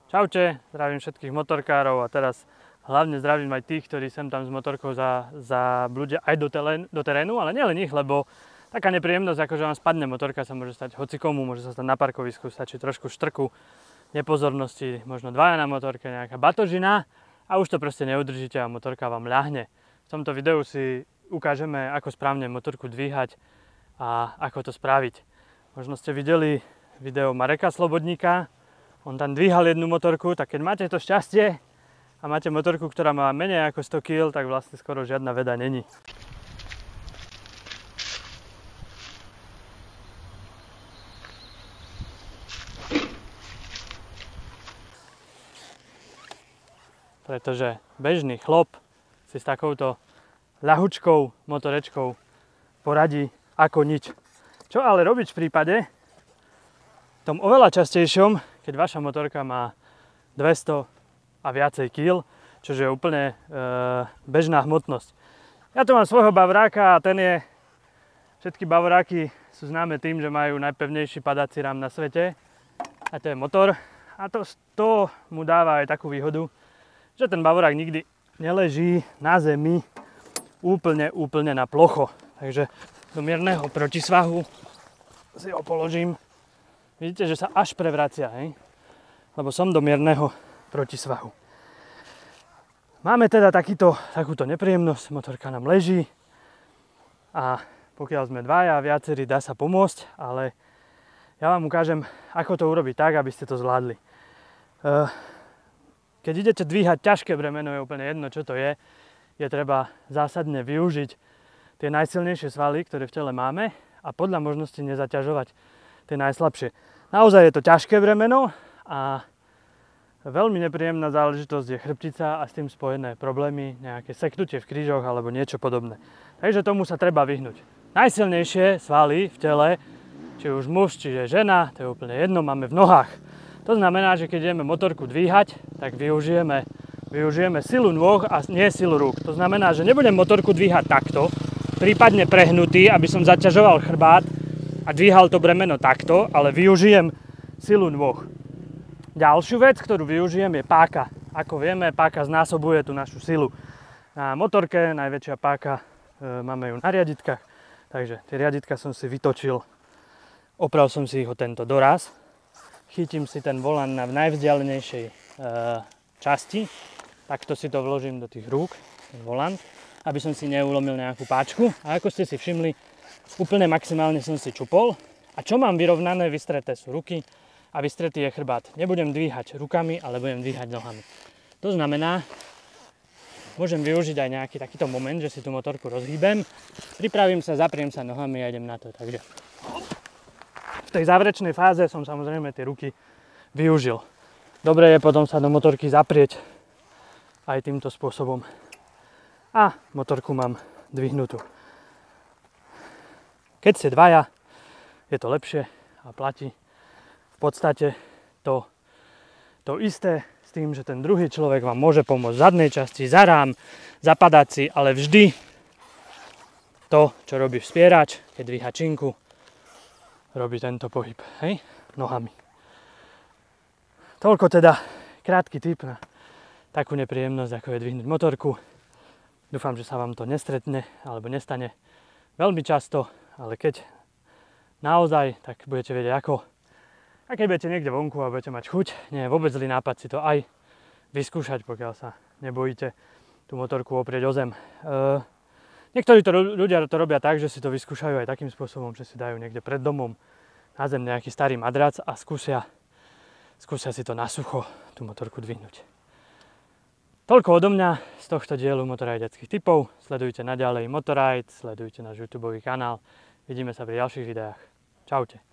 Čaute, zdravím všetkých motorkárov a teraz hlavne zdravím aj tých, ktorí sem tam s motorkou zablúdia aj do terénu, ale nielen ich, lebo taká nepríjemnosť, ako že vám spadne motorka, sa môže stať hocikomu, môže sa stať na parkovisku, stačí trošku štrku, nepozornosti, možno dvaja na motorke, nejaká batožina a už to proste neudržíte a motorka vám ľahne. V tomto videu si ukážeme, ako správne motorku dvíhať a ako to spraviť. Možno ste videli video Mareka Slobodníka. On tam dvíhal jednu motorku, tak keď máte to šťastie a máte motorku, ktorá má menej ako 100 kg, tak vlastne skoro žiadna veda není. Pretože bežný chlop si s takouto ľahučkou motorečkou poradí ako nič. Čo ale robiť v prípade, tom oveľa častejšom, keď vaša motorka má 200 a viacej kil, čo je úplne bežná hmotnosť. Ja tu mám svojho bavoráka a všetky bavoráky sú známe tým, že majú najpevnejší padací rám na svete. A to je motor. A to mu dáva aj takú výhodu, že ten bavorák nikdy neleží na zemi úplne na plocho. Takže do mierneho protisvahu si ho položím. Vidíte, že sa až prevracia, hej? Lebo som do mierneho protisvahu. Máme teda takúto nepríjemnosť, motorka nám leží a pokiaľ sme dvaja a viacerí, dá sa pomôcť, ale ja vám ukážem, ako to urobiť tak, aby ste to zvládli. Keď idete dvíhať ťažké bremeno, je úplne jedno, čo to je treba zásadne využiť tie najsilnejšie svaly, ktoré v tele máme a podľa možnosti nezaťažovať tie najslabšie. Naozaj je to ťažké bremeno a veľmi nepríjemná záležitosť je chrbtica a s tým spojené problémy, nejaké seknutie v krížoch alebo niečo podobné. Takže tomu sa treba vyhnúť. Najsilnejšie svaly v tele, či už muž, či žena, to je úplne jedno, máme v nohách. To znamená, že keď ideme motorku dvíhať, tak využijeme silu nôh a nie silu rúk. To znamená, že nebudem motorku dvíhať takto, prípadne prehnutý, aby som zaťažoval chrbát a dvíhal to bremeno takto, ale využijem silu nôh. Ďalšiu vec, ktorú využijem, je páka. Ako vieme, páka znásobuje tú našu silu. Na motorke najväčšia páka máme ju na riaditkách, takže tie riaditka som si vytočil, opral som si ich o tento doraz. Chytím si ten volant na najvzdialenejšej časti, takto si to vložím do tých rúk, ten volant, aby som si neulomil nejakú páčku. A ako ste si všimli, úplne maximálne som si čupol. A čo mám vyrovnané, vystreté sú ruky a vystretý je chrbát. Nebudem dvíhať rukami, ale budem dvíhať nohami. To znamená, môžem využiť aj nejaký takýto moment, že si tú motorku rozhýbem, pripravím sa, zapriem sa nohami a idem na to. Takže v tej záverečnej fáze som samozrejme tie ruky využil. Dobre je potom sa do motorky zaprieť aj týmto spôsobom. A motorku mám dvihnutú. Keď ste dvaja, je to lepšie a platí v podstate to isté s tým, že ten druhý človek vám môže pomôcť v zadnej časti, za rám, za padáci, ale vždy to, čo robí vspierač, keď dvíha činku, robí tento pohyb, hej, nohami. Toľko teda krátky tip na takú nepríjemnosť, ako je dvihnúť motorku. Dúfam, že sa vám to nestretne alebo nestane veľmi často, ale keď naozaj, tak budete vedieť ako. A keď budete niekde vonku a budete mať chuť, nie je vôbec zlý nápad si to aj vyskúšať, pokiaľ sa nebojíte tú motorku oprieť o zem. Niektorí ľudia to robia tak, že si to vyskúšajú aj takým spôsobom, že si dajú niekde pred domom na zem nejaký starý madrac a skúsia si to na sucho, tú motorku dvihnúť. Toľko odo mňa z tohto dielu motorajdeckých tipov. Sledujte naďalej Motorride, sledujte náš YouTubeový kanál. Vidíme sa pri ďalších videách. Čaute.